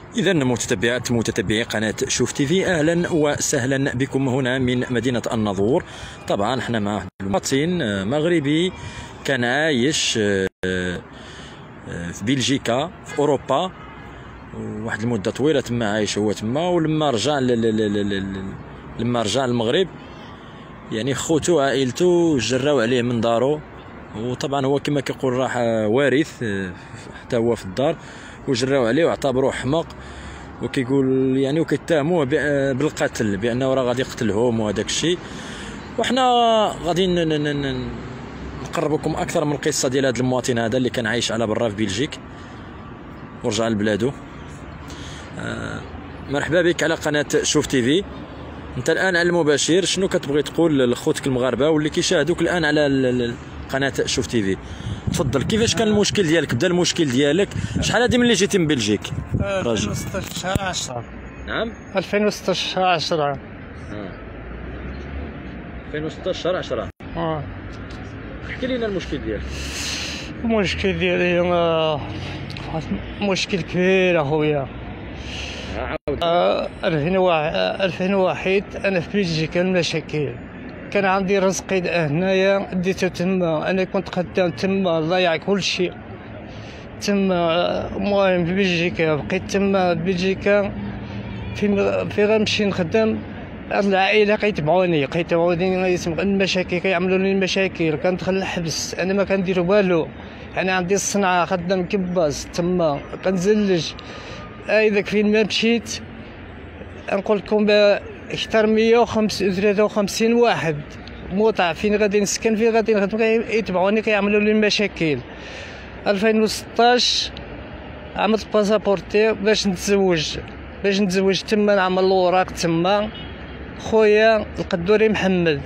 إذا متتبعي قناة شوف تيفي، أهلا وسهلا بكم هنا من مدينة الناظور. طبعا احنا مع مواطن مغربي كان عايش في بلجيكا في أوروبا واحد المدة طويلة، تما عايش هو تما، ولما رجع لما رجع للمغرب يعني خوتو وعائلته جراو عليه من دارو، وطبعا هو كما كيقول راح وارث حتى هو في الدار، وجراو عليه واعتبروه حمق، وكيقول يعني وكيتهموه بالقتل، بانه راه غادي يقتلهم وهذاك الشيء. وحنا غادي نقربكم اكثر من القصه ديال هذا المواطن هذا اللي كان عايش على برا في بلجيك ورجع لبلادو. مرحبا بك على قناه شوف تيفي. انت الان على المباشر، شنو كتبغي تقول لخوتك المغاربه واللي كيشاهدوك الان على قناه شوف تيفي؟ تفضل، كيفاش كان المشكل ديالك؟ بدا المشكل ديالك شحال هادي ملي جيتي من بلجيك؟ 2016 10. نعم 2016 10. 2016 10. احكي لنا المشكل ديالك. المشكل ديالي مشكل كبير اخويا. 2001 انا في بلجيكا المشاكل، كان عندي رزقي هنايا ديتو تما، انا كنت خدام تما ضايع كل شيء تما. المهم في بلجيكا بقيت تما بلجيكا في غنمشي نخدم، العائله كيتبعوني المشاكل، كيعملوا لي المشاكل، كندخل الحبس، انا ما كندير والو. انا عندي الصنعه، خدام كباس تما، كنزلج. اذا فين ما مشيت نقول لكم اكثر 153 واحد موطع فين غادي نسكن، فين غادي نخدم، يتبعوني كيعملوا لي المشاكل. 2016 عملت باسابورتي باش نتزوج تما، نعمل الاوراق تما. خويا القدوري محمد،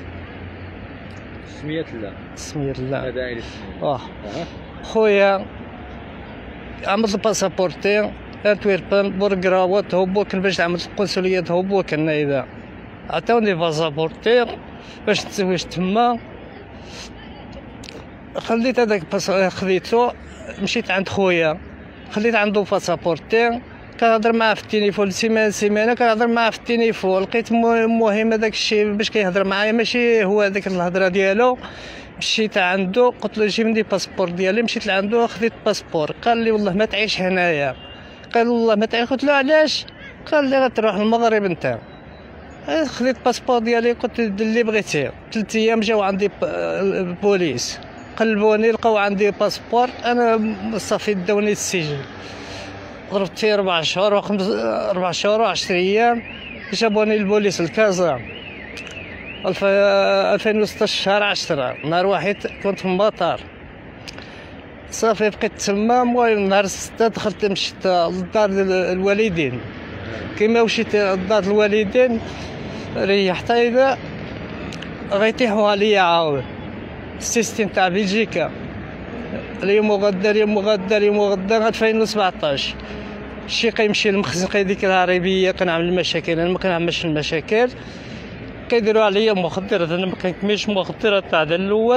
سمية الله هذا عائلة خويا، عملت الباسابورتي انتويربان بورغراوات هوبوكن باش عملت القنصلية هوبوكن. اذا عطاوني باسابورتي باش نتزوج تما، خليت هذاك خديتو، مشيت عند خويا، خليت عنده باسابورتي، كنهضر معاه في التليفون سيمانه كنهضر معاه في التليفون. لقيت مهم هذاك الشيء باش كيهضر معايا ماشي هو هذاك الهضره ديالو. مشيت عنده قلت له جيب لي باسبور ديالي، مشيت لعنده خديت باسبور، قال لي والله ما تعيش هنايا، قال والله ما تعيش. قلت له علاش؟ قال لي غتروح للمغرب انت. خديت باسبور ديالي، قلت اللي بغيتي. 3 ايام جاو عندي البوليس، قلبوني لقاو عندي باسبور، انا صافي داوني السجن. ضربت فيه 4 شهور 4 شهور و10 ايام، جابوني البوليس الكازا. 2016 شهر 10 نهار واحد كنت في المطار، صافي بقيت تما. المهم نهار 6 دخلت مشيت للدار الوالدين، كيما مشيت لدار الوالدين ريحت، اذا غيطيحوا عليا عاود السيستم تاع بلجيكا. اليوم وغدا 2017 شي كيمشي للمخزن كيديك الهربيه، كنعمل المشاكل، انا ما كنعملش المشاكل، كيديروا عليا مخدرات، انا ما كنكملش مخدرات تاع الاول.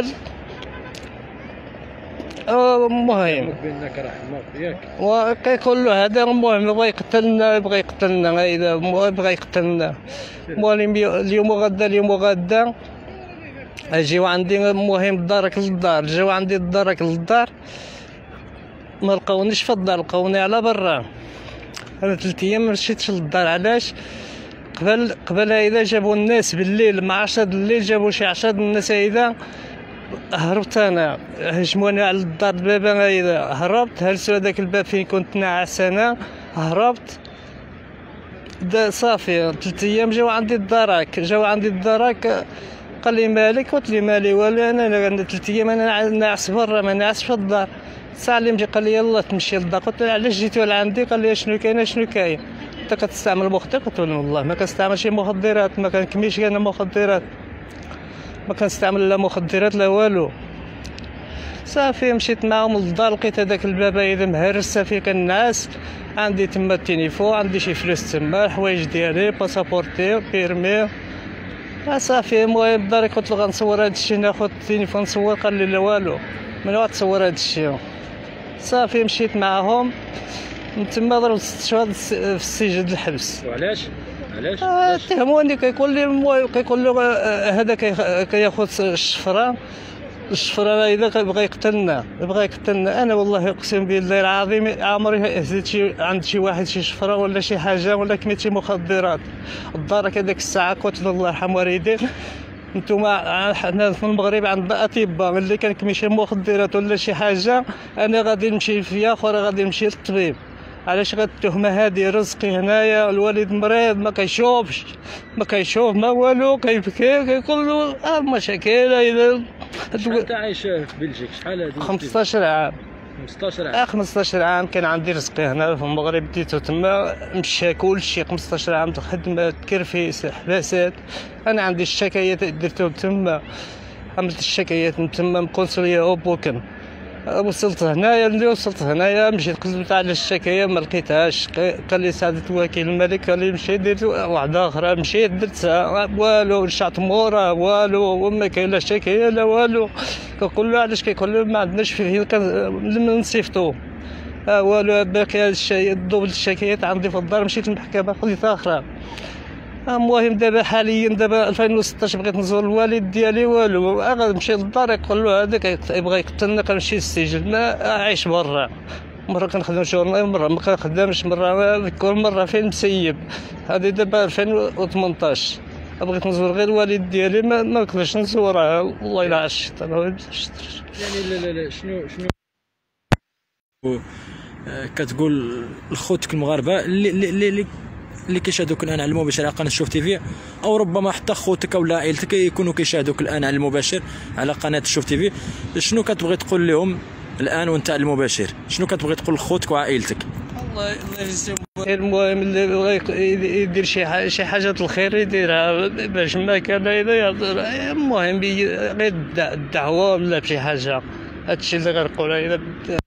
المهم بانك راه حماق ياك، وكيقول له هذا المهم بغى يقتلنا، اذا بغى يقتلنا. المهم اليوم وغدا اجيو عندي، المهم دارك للدار، جاو عندي الدارك للدار، ما لقاونيش في الدار، لقاوني على برا. انا 3 ايام ما مشيتش للدار. علاش؟ قبل اذا جابوا الناس بالليل مع 10 الليل، جابوا شي 10 الناس، اذا هربت انا، هجموني على الدار الباب، انا اذا هربت، هرسوا هذاك الباب فين كنت ناعس انا، هربت. صافي 3 ايام جاو عندي الدرك، قال لي مالك؟ قلت لي مالي والو، انا 3 ايام انا ناعس برا، ما ناعس في الدار. الساعه اللي مجي قال لي يلا تمشي للدار. قلت له علاش جيتوا لعندي؟ قال لي شنو كاين؟ انت كتستعمل مخدرات؟ قلت له والله ما كنستعمل شي مخدرات، ما كنكميش انا مخدرات، ما كنستعمل لا مخدرات لا والو. صافي مشيت معاهم للدار، لقيت هذاك الباب اذا مهرس فيه كنعاس، عندي تما التليفون، عندي شي فلوس تما، الحوايج ديالي، باسابورتي، بيرمي. صافي المهم الدار قلت له غنصور هذا الشيء، ناخذ التليفون نصور، قال لي لا والو، من وقت تصور هذا الشيء. صافي مشيت معاهم من تما ضربت 6 شهور في السجن الحبس. وعلاش؟ علاش؟ اتهموني كيقول لي هذا كياخذ الشفره اذا كيبغي يقتلنا انا والله اقسم بالله العظيم عمري هزيت عند شي واحد شي شفره ولا شي حاجه ولا كميت شي مخدرات. الدار هذيك الساعه قلت الله يرحم والديه نتوما حنا في المغرب عندنا اطباء اللي كان كمي شي مخدرات ولا شي حاجه انا غادي نمشي فيها اخرى غادي نمشي للطبيب. علاش غاد التهمه هذه؟ رزقي هنايا الوالد مريض ما كيشوفش ما والو كيبكي كيقول له المشاكل. اذا شحال انت عايش في بلجيك؟ شحال هذه؟ 15 عام. 15 عام. 15 عام كان عندي رزقي هنا في المغرب ديتو تما مشى كلشي. 15 عام خدمه تكرفيس حباسات. انا عندي الشكايات درتهم تما عملت الشكايات من تما من قنصليه اوبوكن. وصلت هنايا مشيت قلبت على الشكايه ما لقيتهاش. قال لي سعاده وكيل الملك قال لي مشيت درت واحده اخرى مشيت درتها والو رجعت مورا والو وما كاين لا شكايه لا والو. كنقول له علاش؟ كيقول له ما عندناش فيه لما نصيفطو والو باقي الدوبل الشكايات عندي في الدار. مشيت للمحكمه قضيه اخرى. المهم دابا حاليا دابا 2016 بغيت نزور الوالد ديالي والو غنمشي للدار يقول له هذاك يبغى يقتلنا كنمشي للسجن ما عايش برا. مره كنخدم جورنال مره ما كنخدمش كل مره فين مسيب. هذه دابا 2018 بغيت نزور غير الوالد ديالي ما نقدرش نزورها والله الا عشت انا يعني لا شنو كتقول لخوتك المغاربه اللي كيشاهدوك الان على المباشر على قناه شوف تيفي او ربما حتى خوتك او عائلتك يكونوا كيشاهدوك الان على المباشر على قناه شوف تيفي، شنو كتبغي تقول لهم الان وانت على المباشر؟ شنو كتبغي تقول لخوتك وعائلتك؟ الله يجزيهم. المهم اللي بغى يدير شي حاجه الخير يديرها باش ما كان يهضر. المهم غير الدعوه ولا بشي حاجه هادشي اللي غنقولها.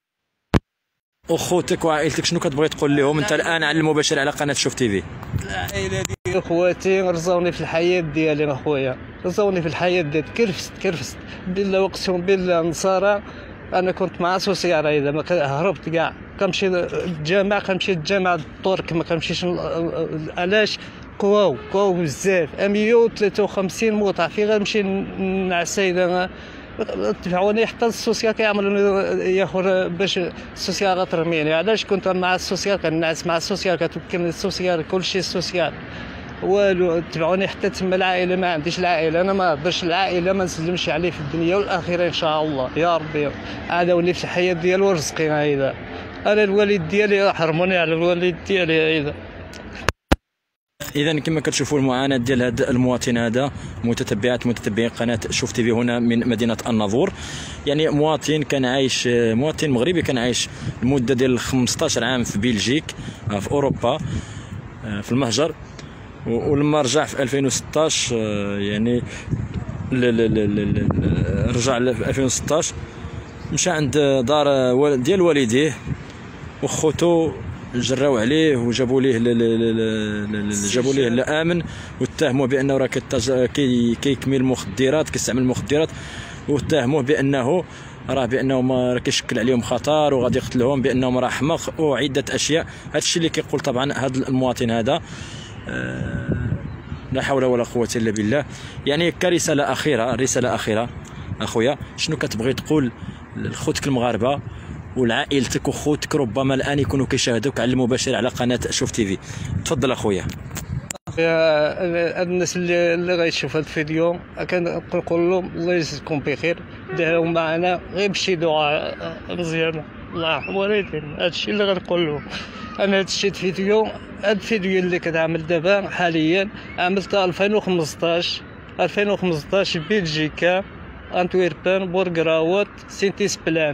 اخوتك وعائلتك شنو كتبغي تقول لهم انت الان على المباشر على قناه شوف تيفي؟ العائله ديالي خواتي رزقوني في الحياه ديالي اخويا رزقوني في الحياه ديالي كرفست بالله وقسم بالله نصارى. انا كنت مع سوسياره اذا ما هربت كاع كنمشي للجامع كنمشي للجامع الترك ما كنمشيش. علاش؟ قواو بزاف 153 موطع في غنمشي نعسى اذا دفعوني حتى السوسيال كيعملوا ياخذ باش السوسيال غترميني. علاش؟ كنت مع السوسيال كنعس مع السوسيال كتوكلني السوسيال كلشي السوسيال والو. تبعوني حتى تما العائله ما عنديش العائله انا ما نقدرش العائله ما نسلمش عليه في الدنيا والاخره ان شاء الله يا ربي. هذا ولي في الحياه ديالو ورزقي هذا. انا الوالد ديالي حرموني على الوالد ديالي هذا. اذا كما كتشوفوا المعاناه ديال هذا المواطن هذا متتبعين قناه شوف تيفي هنا من مدينه الناظور. يعني مواطن مغربي كان عايش لمده ديال 15 عام في بلجيك في اوروبا في المهجر. ولما رجع في 2016 يعني رجع في 2016 مشى عند دار ديال والديه وخوتو جراو عليه وجابوا ليه الامن واتهموه بانه راه كيكمل المخدرات كيستعمل المخدرات واتهموه بانه ما كيشكل عليهم خطر وغادي يقتلهم بانهم راه حمق وعده اشياء. هذا الشيء اللي كيقول طبعا هذا المواطن هذا. لا حول ولا قوه الا بالله. يعني كرساله اخيره اخويا شنو كتبغي تقول لخوتك المغاربه ولعائلتك وخوتك ربما الان يكونوا كيشاهدوك على المباشر على قناه شوف تيفي؟ تفضل اخويا. الناس اللي غيشوف هذا الفيديو كنقول لهم الله يجزيكم بخير. دعوا معنا غير بشي دعاء مزيان الله يرحم والدينا. هذا الشيء اللي غنقول لهم. انا هذا الشيء هذا الفيديو اللي كنعمل دابا حاليا عملته 2015 بلجيكا انتويربان بورغراوت سينتيس بلان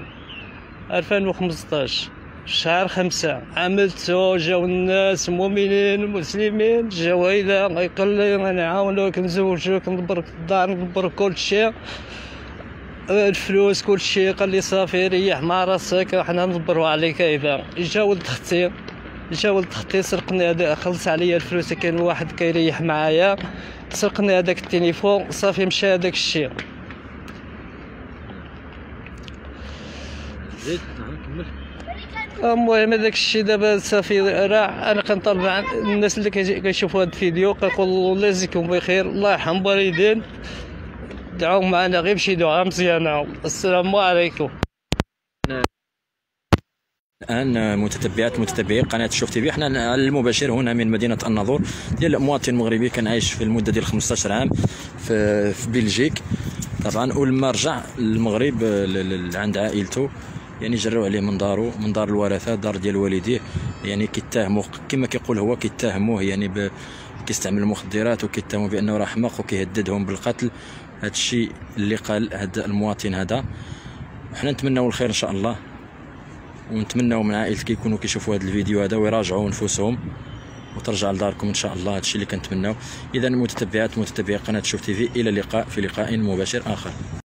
2015 شهر 5 عملته. جاو الناس مؤمنين مسلمين جاو هيدا يقول لي نعاونوك نزوجوك نبرك الدار نبرك كل شيء الفلوس كل شيء. قال لي صافي ريح مع راسك حنا نصبروا عليك. هيدا جا ولد اختي سرقني هذا خلص عليا الفلوس. كان واحد كيريح معايا سرقني هذاك التليفون صافي مشى هذاك الشيء. زيد نعم كمل. المهم هذاك الشيء دابا صافي راه انا كنطالب الناس اللي كيشوفوا هذا الفيديو كنقول الله يجزيكم بخير، الله يرحم والدين، دعوا معنا غير بشي دعاء مزيانه. السلام عليكم. الان متتبعي قناه شوف تي في، حنا على المباشر هنا من مدينه الناظور ديال مواطن مغربي كان عايش في المده ديال 15 عام في بلجيك طبعا، ولما رجع للمغرب عند عائلته يعني جراو عليه من دارو، من دار الورثه، دار ديال والديه، يعني كيتهموا كما كيقول هو، كيتهموه يعني كيستعمل المخدرات، وكيتهموا بانه راه حمق وكيهددهم بالقتل. هذا الشيء اللي قال هذا المواطن هذا. حنا نتمناو الخير ان شاء الله، ونتمناو من عائلتك يكونوا كيشوفوا هذا الفيديو هذا ويراجعوا نفوسهم وترجع لداركم ان شاء الله. هذا الشيء اللي كنتمناو. اذا متتبعي قناه شوف تي في، الى اللقاء في لقاء مباشر اخر.